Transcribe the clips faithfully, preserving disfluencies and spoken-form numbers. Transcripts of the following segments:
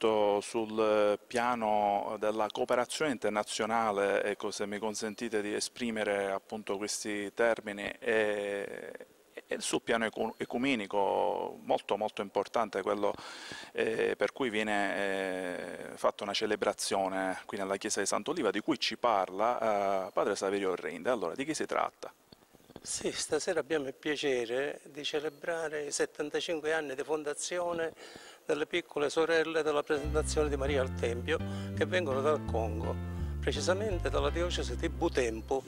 soprattutto sul piano della cooperazione internazionale, ecco, se mi consentite di esprimere appunto questi termini, e, e sul piano ecu- ecumenico molto molto importante, quello eh, per cui viene eh, fatta una celebrazione qui nella chiesa di Sant'Oliva, di cui ci parla eh, padre Saverio Rende. Allora, di che si tratta? Sì, stasera abbiamo il piacere di celebrare i settantacinque anni di fondazione delle piccole sorelle della presentazione di Maria al Tempio, che vengono dal Congo, precisamente dalla diocesi di Butembo.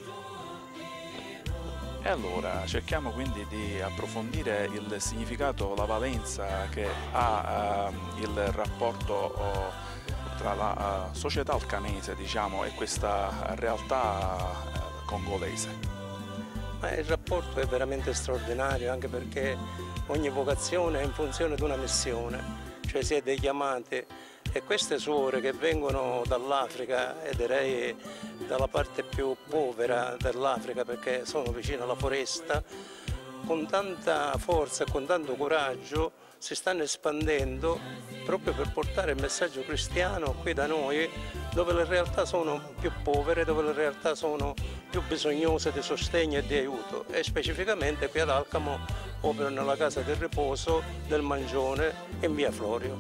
E allora cerchiamo quindi di approfondire il significato, la valenza che ha ehm, il rapporto oh, tra la eh, società alcanese, diciamo, e questa realtà eh, congolese. Ma il rapporto è veramente straordinario, anche perché ogni vocazione è in funzione di una missione, cioè si è dei chiamati, e queste suore che vengono dall'Africa, e direi dalla parte più povera dell'Africa perché sono vicino alla foresta, con tanta forza e con tanto coraggio si stanno espandendo proprio per portare il messaggio cristiano qui da noi, dove le realtà sono più povere, dove le realtà sono più bisognose di sostegno e di aiuto, e specificamente qui ad Alcamo operano nella casa del riposo del Mangione in via Florio.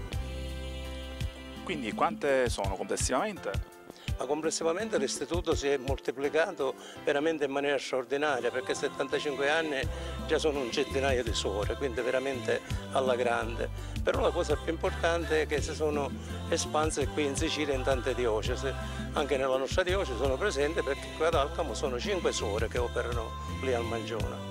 Quindi quante sono complessivamente? Ma complessivamente l'istituto si è moltiplicato veramente in maniera straordinaria, perché settantacinque anni già sono un centinaio di suore, quindi veramente alla grande. Però la cosa più importante è che si sono espanse qui in Sicilia in tante diocesi. Anche nella nostra diocesi sono presenti, perché qui ad Alcamo sono cinque suore che operano lì al Mangione.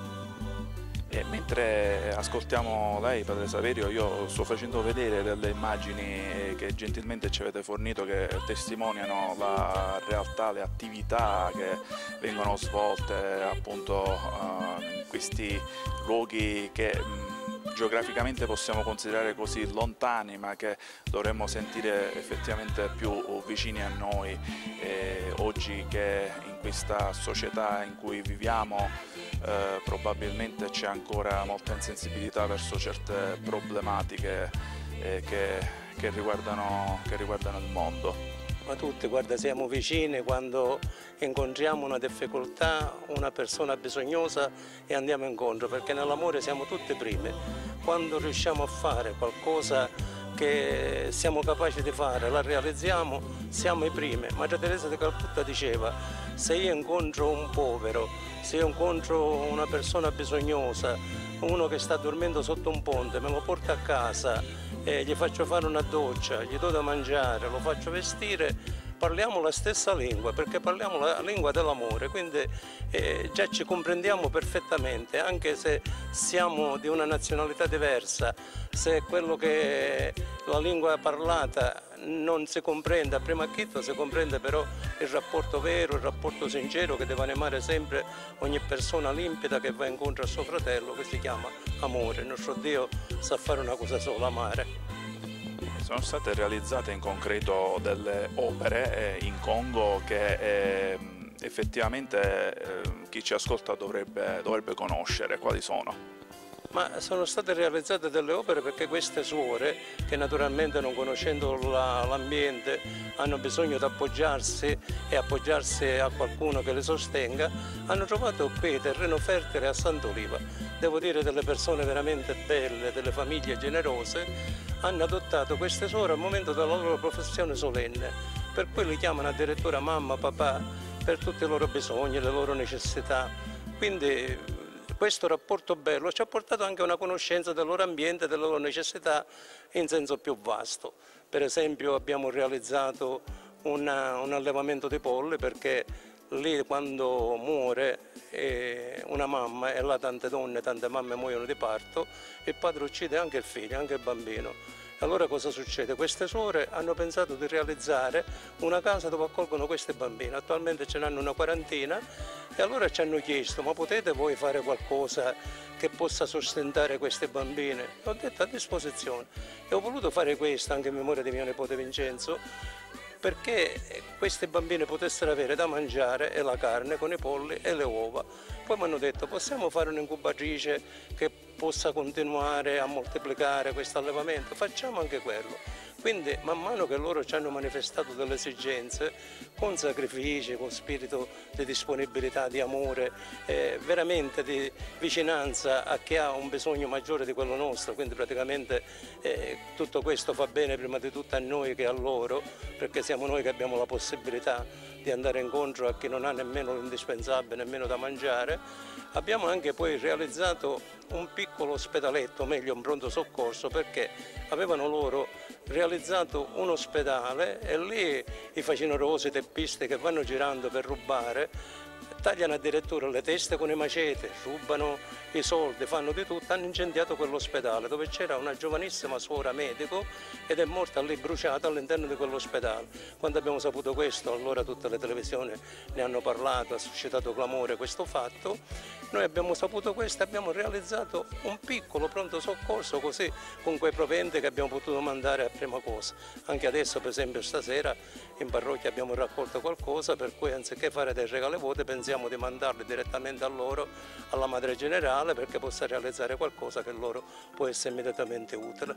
E mentre ascoltiamo lei, padre Saverio, io sto facendo vedere delle immagini che gentilmente ci avete fornito, che testimoniano la realtà, le attività che vengono svolte appunto uh, in questi luoghi che mh, geograficamente possiamo considerare così lontani, ma che dovremmo sentire effettivamente più vicini a noi eh, oggi, che in questa società in cui viviamo Eh, probabilmente c'è ancora molta insensibilità verso certe problematiche eh, che, che, riguardano, che riguardano il mondo. Ma tutti, guarda, siamo vicini quando incontriamo una difficoltà, una persona bisognosa, e andiamo incontro, perché nell'amore siamo tutti primi. Quando riusciamo a fare qualcosa che siamo capaci di fare, la realizziamo, siamo i primi. Madre Teresa di Calcutta diceva: se io incontro un povero, se io incontro una persona bisognosa, uno che sta dormendo sotto un ponte, me lo porto a casa, eh, gli faccio fare una doccia, gli do da mangiare, lo faccio vestire, parliamo la stessa lingua, perché parliamo la lingua dell'amore, quindi eh, già ci comprendiamo perfettamente, anche se siamo di una nazionalità diversa, se quello che la lingua parlata non si comprende a prima acchito, si comprende però il rapporto vero, il rapporto sincero che deve animare sempre ogni persona limpida che va incontro a suo fratello, che si chiama amore. Il nostro Dio sa fare una cosa sola: amare. Sono state realizzate in concreto delle opere eh, in Congo che eh, effettivamente eh, chi ci ascolta dovrebbe, dovrebbe conoscere. Quali sono? Ma sono state realizzate delle opere perché queste suore, che naturalmente non conoscendo l'ambiente hanno bisogno di appoggiarsi e appoggiarsi a qualcuno che le sostenga, hanno trovato qui terreno fertile a Sant'Oliva. Devo dire, delle persone veramente belle, delle famiglie generose, hanno adottato queste suore al momento della loro professione solenne, per cui li chiamano addirittura mamma, papà, per tutti i loro bisogni, le loro necessità. Quindi questo rapporto bello ci ha portato anche a una conoscenza del loro ambiente, delle loro necessità in senso più vasto. Per esempio abbiamo realizzato una, un allevamento di polli, perché lì quando muore eh, una mamma, e là tante donne, tante mamme muoiono di parto, il padre uccide anche il figlio, anche il bambino. Allora cosa succede? Queste suore hanno pensato di realizzare una casa dove accolgono questi bambini. Attualmente ce n'hanno una quarantina, e allora ci hanno chiesto: ma potete voi fare qualcosa che possa sostentare questi bambini? Ho detto: a disposizione. E ho voluto fare questo anche in memoria di mio nipote Vincenzo, perché questi bambini potessero avere da mangiare e la carne con i polli e le uova. Poi mi hanno detto: possiamo fare un'incubatrice che possa continuare a moltiplicare questo allevamento? Facciamo anche quello. Quindi man mano che loro ci hanno manifestato delle esigenze, con sacrifici, con spirito di disponibilità, di amore, eh, veramente di vicinanza a chi ha un bisogno maggiore di quello nostro, quindi praticamente eh, tutto questo fa bene prima di tutto a noi che a loro, perché siamo noi che abbiamo la possibilità di andare incontro a chi non ha nemmeno l'indispensabile, nemmeno da mangiare. Abbiamo anche poi realizzato un piccolo ospedaletto, meglio un pronto soccorso, perché avevano loro realizzato un ospedale e lì i facinorosi, i teppisti che vanno girando per rubare tagliano addirittura le teste con i macete, rubano i soldi, fanno di tutto. Hanno incendiato quell'ospedale dove c'era una giovanissima suora medico ed è morta lì bruciata all'interno di quell'ospedale. Quando abbiamo saputo questo, allora tutte le televisioni ne hanno parlato, ha suscitato clamore questo fatto. Noi abbiamo saputo questo e abbiamo realizzato un piccolo pronto soccorso, così con quei proventi che abbiamo potuto mandare a prima cosa. Anche adesso, per esempio, stasera in parrocchia abbiamo raccolto qualcosa, per cui anziché fare dei regali vuoti pensiamo di mandarli direttamente a loro, alla Madre Generale, perché possa realizzare qualcosa che loro può essere immediatamente utile.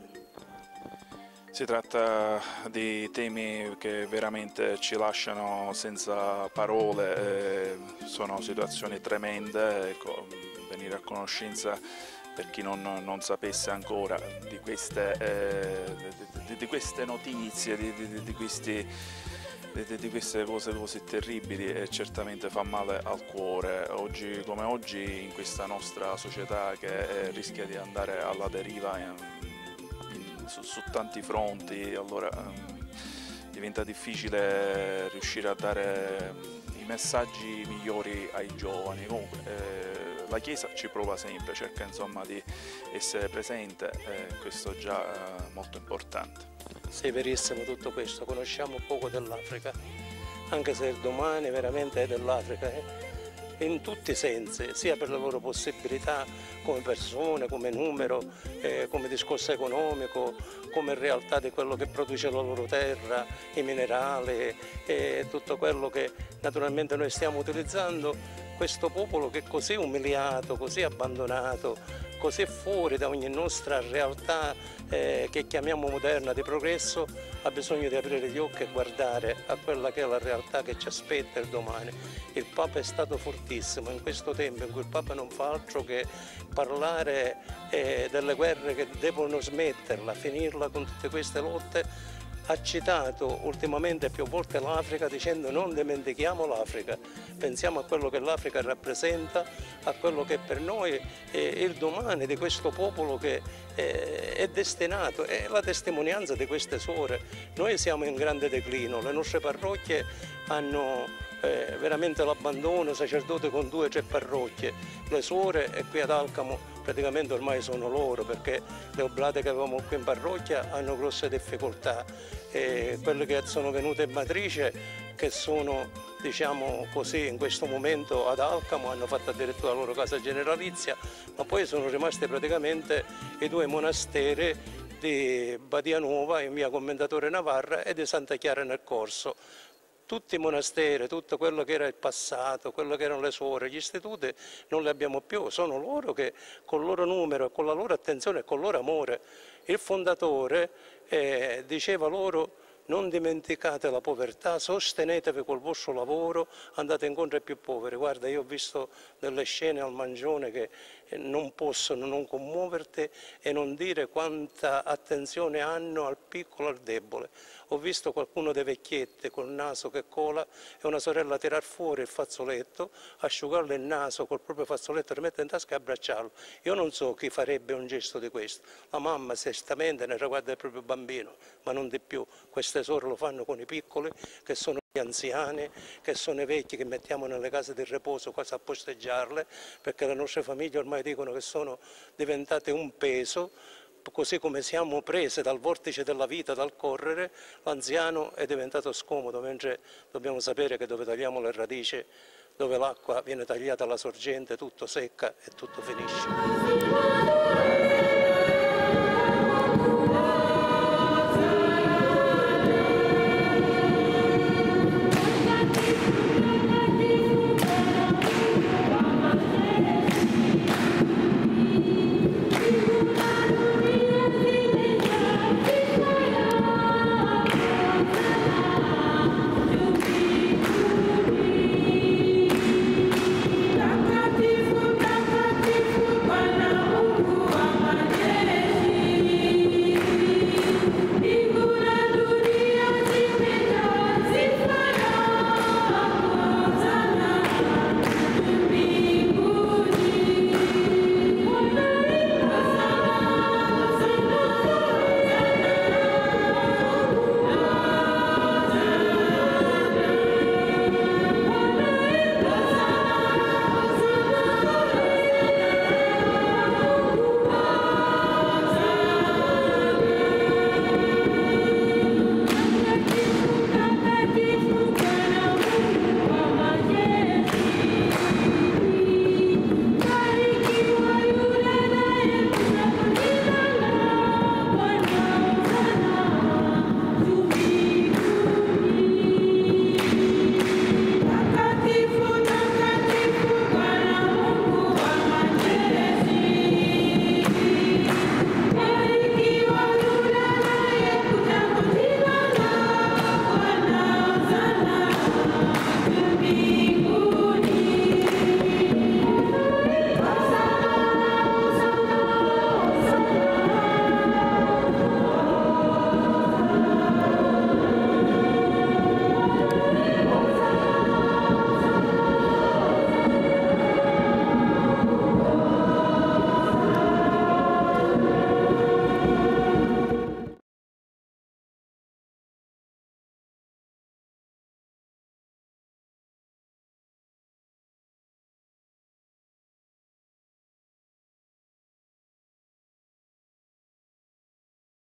Si tratta di temi che veramente ci lasciano senza parole, eh, sono situazioni tremende, ecco, venire a conoscenza, per chi non, non sapesse ancora, di queste, eh, di, di queste notizie, di, di, di, questi, di, di queste cose così terribili, e certamente fa male al cuore. Oggi come oggi, in questa nostra società che eh, rischia di andare alla deriva in, Su, su tanti fronti, allora um, diventa difficile riuscire a dare um, i messaggi migliori ai giovani. Comunque eh, la Chiesa ci prova sempre, cerca insomma di essere presente, e eh, questo è già eh, molto importante. Sì, verissimo tutto questo, conosciamo poco dell'Africa, anche se il domani veramente è dell'Africa. Eh? In tutti i sensi, sia per le loro possibilità come persone, come numero, eh, come discorso economico, come realtà di quello che produce la loro terra, i minerali e tutto quello che naturalmente noi stiamo utilizzando. Questo popolo che è così umiliato, così abbandonato, così fuori da ogni nostra realtà eh, che chiamiamo moderna di progresso, ha bisogno di aprire gli occhi e guardare a quella che è la realtà che ci aspetta il domani. Il Papa è stato fortissimo in questo tempo in cui il Papa non fa altro che parlare eh, delle guerre che devono smetterla, finirla con tutte queste lotte. Ha citato ultimamente più volte l'Africa dicendo non dimentichiamo l'Africa, pensiamo a quello che l'Africa rappresenta, a quello che per noi è il domani di questo popolo che è destinato, è la testimonianza di queste suore. Noi siamo in grande declino, le nostre parrocchie hanno eh, veramente l'abbandono, sacerdoti con due o tre parrocchie, le suore e qui ad Alcamo praticamente ormai sono loro, perché le oblate che avevamo qui in parrocchia hanno grosse difficoltà e quelle che sono venute in matrice, che sono diciamo così in questo momento ad Alcamo, hanno fatto addirittura la loro casa generalizia, ma poi sono rimasti praticamente i due monasteri di Badia Nuova in via Commendatore Navarra e di Santa Chiara nel Corso. Tutti i monasteri, tutto quello che era il passato, quello che erano le suore, gli istituti non li abbiamo più, sono loro che con il loro numero, con la loro attenzione e con il loro amore. Il fondatore eh, diceva loro: non dimenticate la povertà, sostenetevi col vostro lavoro, andate incontro ai più poveri. Guarda, io ho visto delle scene al Mangione che non possono non commuoverti e non dire quanta attenzione hanno al piccolo e al debole. Ho visto qualcuno dei vecchietti col naso che cola e una sorella tirar fuori il fazzoletto, asciugarle il naso col proprio fazzoletto, rimettere in tasca e abbracciarlo. Io non so chi farebbe un gesto di questo. La mamma certamente ne riguarda il proprio bambino, ma non di più. Queste suore lo fanno con i piccoli, che sono gli anziani, che sono i vecchi che mettiamo nelle case di riposo quasi a posteggiarle, perché le nostre famiglie ormai dicono che sono diventate un peso. Così come siamo prese dal vortice della vita, dal correre, l'anziano è diventato scomodo, mentre dobbiamo sapere che dove tagliamo le radici, dove l'acqua viene tagliata alla sorgente, tutto secca e tutto finisce.